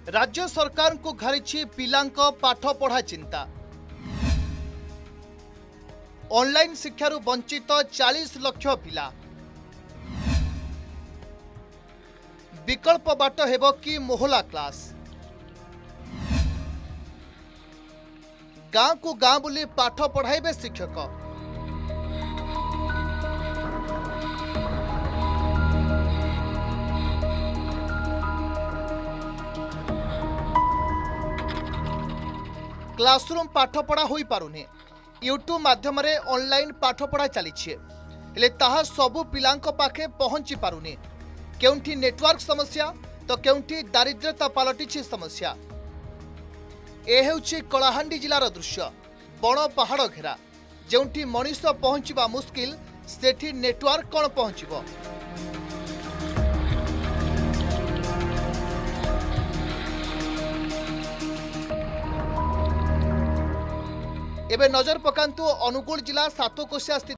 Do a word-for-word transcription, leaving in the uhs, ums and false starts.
राज्य सरकार को घारिछि पिलांक पाठ पढ़ा चिंता। ऑनलाइन शिक्षारु वंचित चालीस लक्ष पिला। विकल्प बाट हेब कि मोहला क्लास। गाँ को गाँ बुली पाठ पढ़ाइबे शिक्षक। क्लासरूम पाठ पढ़ा होई पारुने। यूट्यूब माध्यम रे ऑनलाइन पाठ पढ़ा चली हेले ताहा सबु पिलांक पाखे पहुंची पारुने। केउंठी नेटवर्क समस्या तो केउंठी दारिद्र्यता पलटिछि समस्या। ए हेउछि कलाहांडी जिलार दृश्य। बण पहाड़ घेरा जेउंठी मनीष पहुंचवा मुस्किल सेठी नेटवर्क कौन पहुंचबो। एबे नजर पकांतु अनुगुल जिला सातकोशिया स्थित